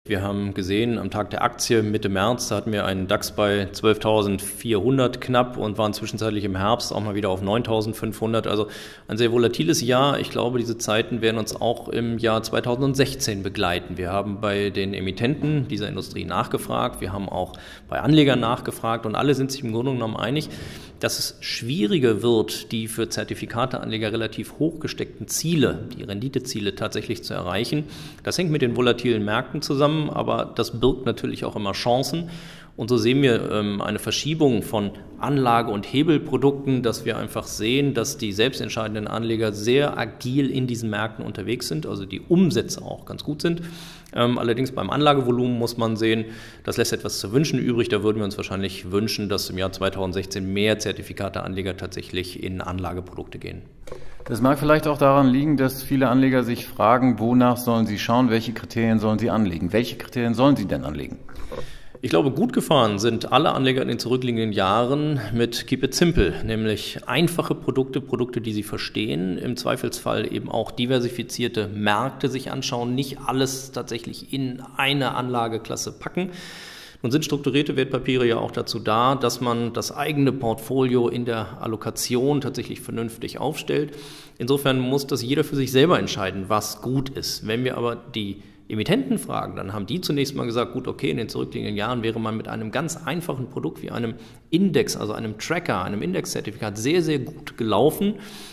Wir haben gesehen, am Tag der Aktie Mitte März, da hatten wir einen DAX bei 12.400 knapp und waren zwischenzeitlich im Herbst auch mal wieder auf 9.500. Also ein sehr volatiles Jahr. Ich glaube, diese Zeiten werden uns auch im Jahr 2016 begleiten. Wir haben bei den Emittenten dieser Industrie nachgefragt, wir haben auch bei Anlegern nachgefragt und alle sind sich im Grunde genommen einig, dass es schwieriger wird, die für Zertifikateanleger relativ hoch gesteckten Ziele, die Renditeziele tatsächlich zu erreichen. Das hängt mit den volatilen Märkten zusammen, aber das birgt natürlich auch immer Chancen. Und so sehen wir eine Verschiebung von Anlage- und Hebelprodukten, dass wir einfach sehen, dass die selbstentscheidenden Anleger sehr agil in diesen Märkten unterwegs sind, also die Umsätze auch ganz gut sind. Allerdings beim Anlagevolumen muss man sehen, das lässt etwas zu wünschen übrig. Da würden wir uns wahrscheinlich wünschen, dass im Jahr 2016 mehr Zertifikateanleger tatsächlich in Anlageprodukte gehen. Das mag vielleicht auch daran liegen, dass viele Anleger sich fragen, wonach sollen sie schauen, welche Kriterien sollen sie anlegen? Welche Kriterien sollen sie denn anlegen? Ich glaube, gut gefahren sind alle Anleger in den zurückliegenden Jahren mit Keep it simple, nämlich einfache Produkte, die sie verstehen, im Zweifelsfall eben auch diversifizierte Märkte sich anschauen, nicht alles tatsächlich in eine Anlageklasse packen. Nun sind strukturierte Wertpapiere ja auch dazu da, dass man das eigene Portfolio in der Allokation tatsächlich vernünftig aufstellt. Insofern muss das jeder für sich selber entscheiden, was gut ist. Wenn wir aber die Emittenten fragen, dann haben die zunächst mal gesagt, gut, okay, in den zurückliegenden Jahren wäre man mit einem ganz einfachen Produkt wie einem Index, also einem Tracker, einem Indexzertifikat sehr, sehr gut gelaufen.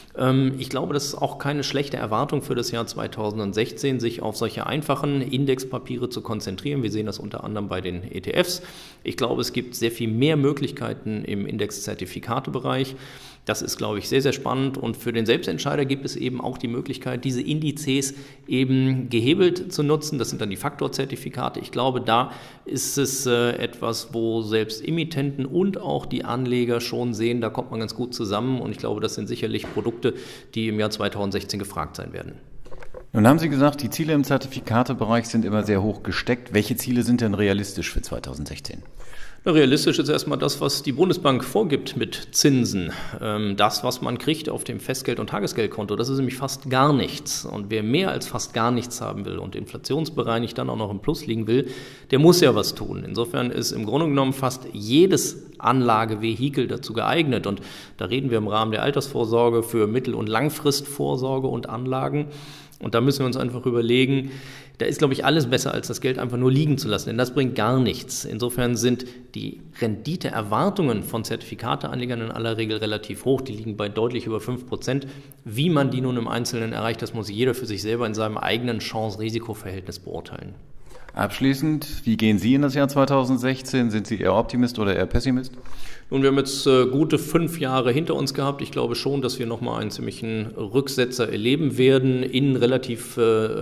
Ich glaube, das ist auch keine schlechte Erwartung für das Jahr 2016, sich auf solche einfachen Indexpapiere zu konzentrieren. Wir sehen das unter anderem bei den ETFs. Ich glaube, es gibt sehr viel mehr Möglichkeiten im Indexzertifikatebereich. Das ist, glaube ich, sehr, sehr spannend und für den Selbstentscheider gibt es eben auch die Möglichkeit, diese Indizes eben gehebelt zu nutzen. Das sind dann die Faktorzertifikate. Ich glaube, da ist es etwas, wo selbst Emittenten und auch die Anleger schon sehen, da kommt man ganz gut zusammen und ich glaube, das sind sicherlich Produkte, die im Jahr 2016 gefragt sein werden. Nun haben Sie gesagt, die Ziele im Zertifikatebereich sind immer sehr hoch gesteckt. Welche Ziele sind denn realistisch für 2016? Realistisch ist erstmal das, was die Bundesbank vorgibt mit Zinsen. Das, was man kriegt auf dem Festgeld- und Tagesgeldkonto, das ist nämlich fast gar nichts. Und wer mehr als fast gar nichts haben will und inflationsbereinigt dann auch noch im Plus liegen will, der muss ja was tun. Insofern ist im Grunde genommen fast jedes Anlagevehikel dazu geeignet. Und da reden wir im Rahmen der Altersvorsorge für Mittel- und Langfristvorsorge und Anlagen. Und da müssen wir uns einfach überlegen, da ist, glaube ich, alles besser, als das Geld einfach nur liegen zu lassen, denn das bringt gar nichts. Insofern sind die Renditeerwartungen von Zertifikateanlegern in aller Regel relativ hoch. Die liegen bei deutlich über 5%. Wie man die nun im Einzelnen erreicht, das muss jeder für sich selber in seinem eigenen Chance-Risiko-Verhältnis beurteilen. Abschließend, wie gehen Sie in das Jahr 2016? Sind Sie eher Optimist oder eher Pessimist? Nun, wir haben jetzt gute 5 Jahre hinter uns gehabt. Ich glaube schon, dass wir nochmal einen ziemlichen Rücksetzer erleben werden in relativ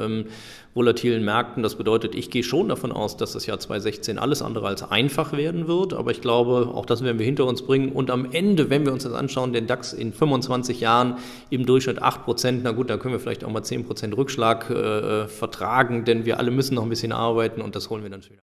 volatilen Märkten. Das bedeutet, ich gehe schon davon aus, dass das Jahr 2016 alles andere als einfach werden wird. Aber ich glaube, auch das werden wir hinter uns bringen. Und am Ende, wenn wir uns das anschauen, den DAX in 25 Jahren im Durchschnitt 8%, na gut, dann können wir vielleicht auch mal 10% Rückschlag vertragen, denn wir alle müssen noch ein bisschen arbeiten und das holen wir dann wieder.